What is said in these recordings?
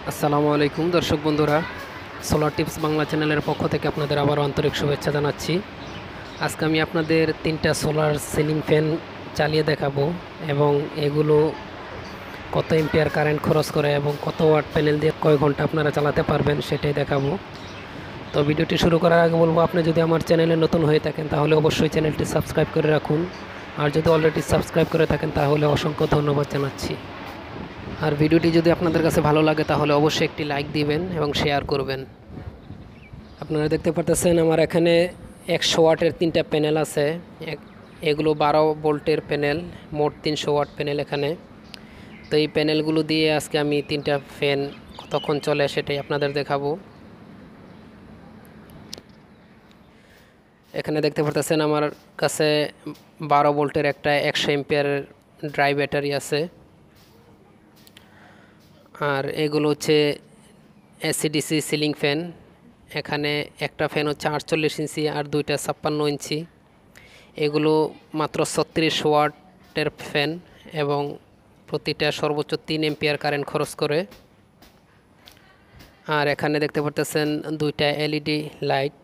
আসসালামু আলাইকুম দর্শক বন্ধুরা, সোলার টিপস বাংলা চ্যানেলের পক্ষ থেকে আপনাদের আবারও আন্তরিক শুভেচ্ছা জানাচ্ছি। আজকে আমি আপনাদের 3টা সোলার সিলিং ফ্যান চালিয়ে দেখাবো এবং এগুলো কত এম্পিয়ার কারেন্ট খরচ করে এবং কত ওয়াট প্যানেল দিয়ে কয় ঘন্টা আপনারা চালাতে পারবেন সেটাই দেখাবো। তো ভিডিওটি শুরু করার আগে বলবো, আপনি যদি আমার চ্যানেলে নতুন হয়ে থাকেন তাহলে অবশ্যই চ্যানেলটি সাবস্ক্রাইব করে রাখুন, আর যদি অলরেডি সাবস্ক্রাইব করে থাকেন তাহলে অসংখ্য ধন্যবাদ জানাচ্ছি। আর ভিডিওটি যদি আপনাদের কাছে ভালো লাগে তাহলে অবশ্যই একটি লাইক দিবেন এবং শেয়ার করবেন। আপনারা দেখতে পারতেছেন আমার এখানে 100 ওয়াটের 3টা প্যানেল আছে। এগুলো 12 ভোল্টের প্যানেল, মোট 300 ওয়াট প্যানেল এখানে। তো এই প্যানেলগুলো দিয়ে আজকে আমি 3টা ফ্যান কতক্ষণ চলে সেটাই আপনাদের দেখাবো। এখানে দেখতে পারতেছেন আমার কাছে 12 ভোল্টের একটা 100 এম্পিয়ারের ড্রাই ব্যাটারি আছে। আর এগুলো হচ্ছে এসিডিসি সিলিং ফ্যান। এখানে একটা ফ্যান হচ্ছে 48 ইঞ্চি আর দুইটা 56 ইঞ্চি। এগুলো মাত্র 36 ওয়াটের ফ্যান এবং প্রতিটা সর্বোচ্চ 3 এম্পিয়ার কারেন্ট খরচ করে। আর এখানে দেখতে পারতেছেন দুইটা এলইডি লাইট।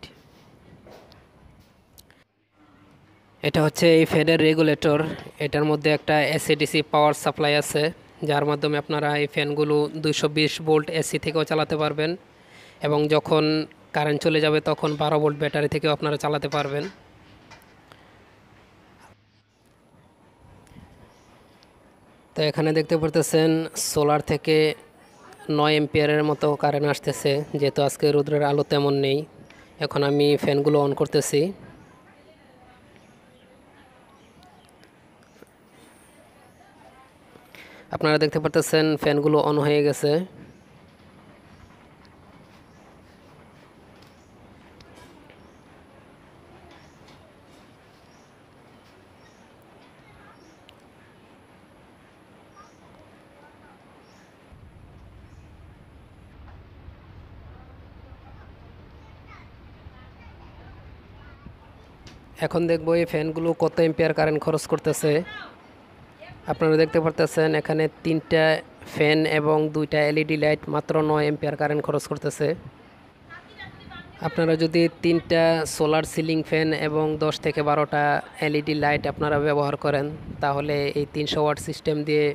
এটা হচ্ছে এই ফ্যানের রেগুলেটর। এটার মধ্যে একটা এসিডিসি পাওয়ার সাপ্লাই আছে, যার মাধ্যমে আপনারা এই ফ্যানগুলো 220 ভোল্ট এসি থেকেও চালাতে পারবেন এবং যখন কারেন্ট চলে যাবে তখন 12 ভোল্ট ব্যাটারি থেকেও আপনারা চালাতে পারবেন। তো এখানে দেখতে পারতেছেন সোলার থেকে 9 এম্পিয়ারের মতো কারেন্ট আসতেছে। যেহেতু আজকে রোদের আলো তেমন নেই, এখন আমি ফ্যানগুলো অন করতেছি। আপনারা দেখতে পারতেছেন ফ্যানগুলো অন হয়ে গেছে। এখন দেখবো এই ফ্যানগুলো কত এম্পিয়ার কারেন্ট খরচ করতেছে। আপনারা দেখতে পারতেছেন এখানে 3টা ফ্যান এবং 2টা এলইডি লাইট মাত্র 9 এম্পিয়ার কারেন্ট খরচ করতেছে। আপনারা যদি 3টা সোলার সিলিং ফ্যান এবং 10 থেকে 12টা এলইডি লাইট আপনারা ব্যবহার করেন তাহলে এই 300 ওয়াট সিস্টেম দিয়ে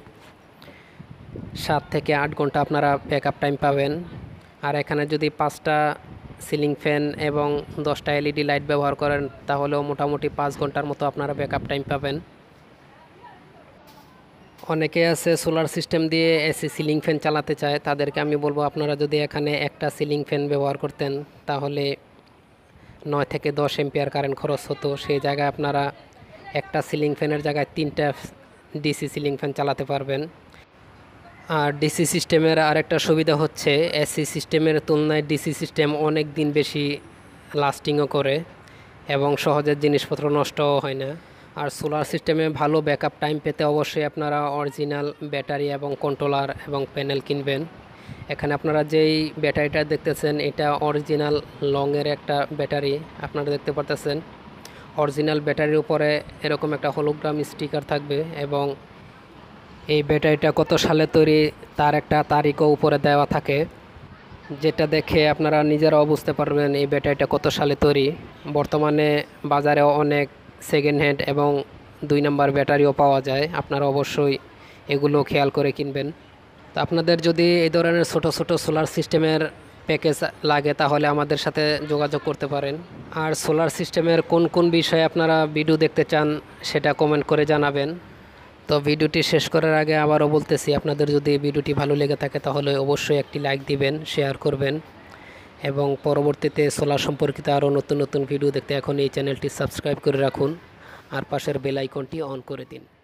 7 থেকে 8 ঘন্টা আপনারা ব্যাকআপ টাইম পাবেন। আর এখানে যদি 5টা সিলিং ফ্যান এবং 10টা এলইডি লাইট ব্যবহার করেন তাহলেও মোটামুটি 5 ঘন্টার মতো আপনারা ব্যাকআপ টাইম পাবেন। অনেকে আছে সোলার সিস্টেম দিয়ে এসি সিলিং ফ্যান চালাতে চায়, তাদেরকে আমি বলবো আপনারা যদি এখানে একটা সিলিং ফ্যান ব্যবহার করতেন তাহলে 9 থেকে 10 এম্পিয়ার কারেন্ট খরচ হতো। সেই জায়গায় আপনারা একটা সিলিং ফ্যানের জায়গায় 3টা ডিসি সিলিং ফ্যান চালাতে পারবেন। আর ডিসি সিস্টেমের আরেকটা সুবিধা হচ্ছে এসি সিস্টেমের তুলনায় ডিসি সিস্টেম অনেক দিন বেশি লাস্টিংও করে এবং সহজে জিনিসপত্র নষ্টও হয় না। আর সোলার সিস্টেমে ভালো ব্যাকআপ টাইম পেতে অবশ্যই আপনারা অরিজিনাল ব্যাটারি এবং কন্ট্রোলার এবং প্যানেল কিনবেন। এখানে আপনারা যেই ব্যাটারিটা দেখতেছেন এটা অরিজিনাল লংয়ের একটা ব্যাটারি। আপনারা দেখতে পারতেছেন অরিজিনাল ব্যাটারির উপরে এরকম একটা হলোগ্রাম স্টিকার থাকবে এবং এই ব্যাটারিটা কত সালে তৈরি তার একটা তারিখও উপরে দেওয়া থাকে, যেটা দেখে আপনারা নিজেরাও বুঝতে পারবেন এই ব্যাটারিটা কত সালে তৈরি। বর্তমানে বাজারে অনেক সেকেন্ড হ্যান্ড এবং 2 নম্বর ব্যাটারিও পাওয়া যায়, আপনারা অবশ্যই এগুলো খেয়াল করে কিনবেন। তো আপনাদের যদি এই ধরনের ছোট ছোট সোলার সিস্টেমের প্যাকেজ লাগে তাহলে আমাদের সাথে যোগাযোগ করতে পারেন। আর সোলার সিস্টেমের কোন কোন বিষয়ে আপনারা ভিডিও দেখতে চান সেটা কমেন্ট করে জানাবেন। তো ভিডিওটি শেষ করার আগে আবারও বলতেছি, আপনাদের যদি ভিডিওটি ভালো লেগে থাকে তাহলে অবশ্যই একটি লাইক দিবেন, শেয়ার করবেন এবং পরবর্তীতে সোলার সম্পর্কিত আরও নতুন নতুন ভিডিও দেখতে এখন এই চ্যানেলটি সাবস্ক্রাইব করে রাখুন আর পাশের বেল আইকনটি অন করে দিন।